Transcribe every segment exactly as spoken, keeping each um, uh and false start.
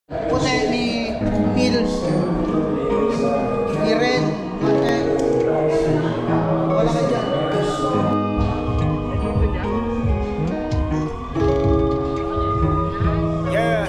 Puti ni Nils, ni Ren, Mate. Wala ka dyan. Yeah.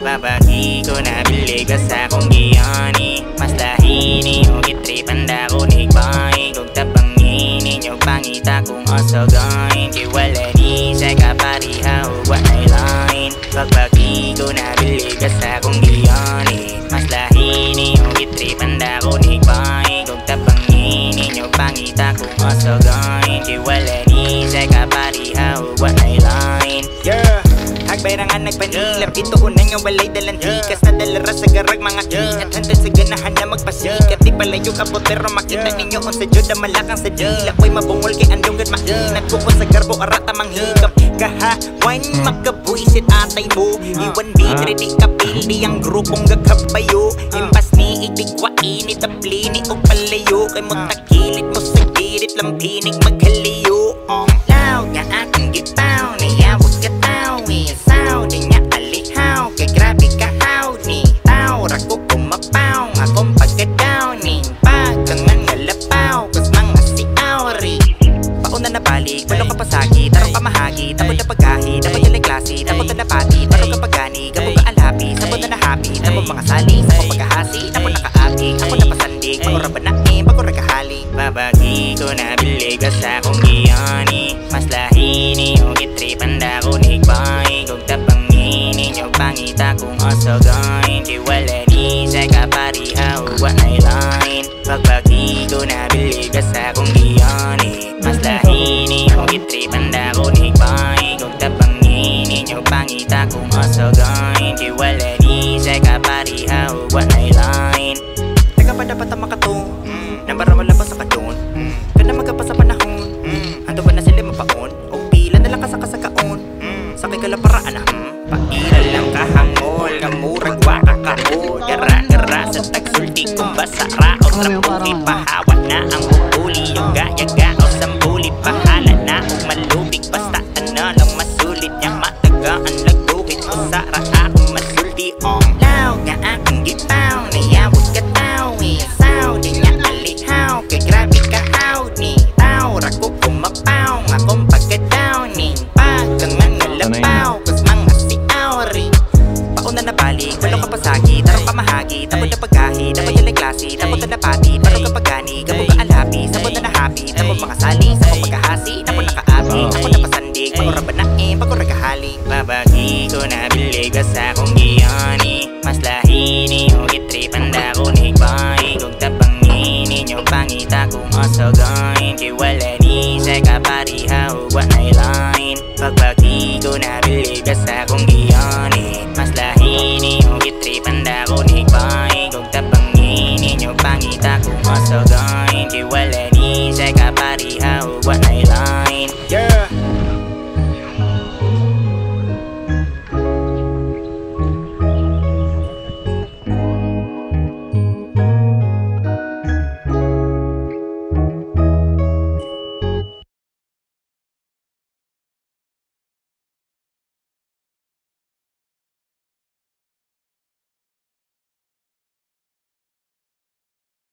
Babagi ko na bilig sa akong giyani. Mas lahini o gitripan da ko nigbay. Kung tapangini nyo pangita kong osogain. Di wala ni sa kapariha o wanay lain. Babagi ko na bilig sa akong giyani. Mas lahini o gitripan da ko nigbay. Kung tapangini nyo pangita kong osogain. Di wala ni sa kapariha o wanay lain. Yeah. Agbayrangan nagpanilap, ito unang nga walay dalantikas na dalara sa garag mga ki. At handa sa ganahan na magpasikat. Di palayo ka po pero makita ninyo kung sa Diyod na malakang sa dila. Ko'y mabungol kay andong gad mainat ko kung sa garbo arata manghikap. Kahawan makabuisit atay mo. Iwan bitre di kapili ang grupong gagkabayo. Impas ni itigwain itapli ni o palayo. Kay mo takilit mo sa girit lampinig maghaliyo. Ang law nga aking gipaw niyawag ka tawi. Sao di nga alihaw kay grabe ka haw ni tao rako kumapaw nga kong pagkadaw ni pagkangan nga lapaw kas mga siawri. Pauna na balik walo ka pasagi taro ka mahagi tapos na pagkahi tapos na klase tapos na napati taro ka pagani kapag ka alapi tapos na nahapi tapos mga sali sa pagkahasi tapos nakaapi ako na pasandig pagura ba na eh pagura kahali. Babagi ko na bilig sa akong giyani. Mas lahini o gitripan da ko nigbay. Kung tapangini nyo pangita kong osogain. Di wala ni sa kapariha o wanay lain. Pagbagi ko na bilig sa akong giyani. Mas lahini o gitripan da ko nigbay. Kung tapangini nyo pangita kong osogain. Di wala ni sa kapariha o wanay lain. Teka pa dapat ang makatong nambara mo labas sa kadon. Kana magkapa sa panahon. Ando ba na sila mapaon? O pila na lang kasaka sa kaon. Sakay ka lang paraan na pairal lang kahangol. Kamurag waka kahol. Gara-gara sa tagsulti kong basara. O trapuki pahawa na ang bukuli. Yung gayaga o sambuli. Pahala na o malubig. Basta na lang masulit niya matagaan. Laguhit o sara akong masulti. Ang law nga aking gipaw. Nayawag ka tawi. Sao di nga alihaw. Kay grabe ka haw ni tao rako kumapaw. Nga kong pagkadaw ni pagkangan nga lapaw kas mga siawri. Pauna na balik walo ka pasagi taro ka mahagi tapos na pagkahi tapos na klase tapos na napati taro ka pagani kapag ka alapi tapos na nahapi tapos mga sali sa pagkahasi tapos nakaapi ako na pasandig pagura ba na eh pagura kahali. Babagi ko na bilig sa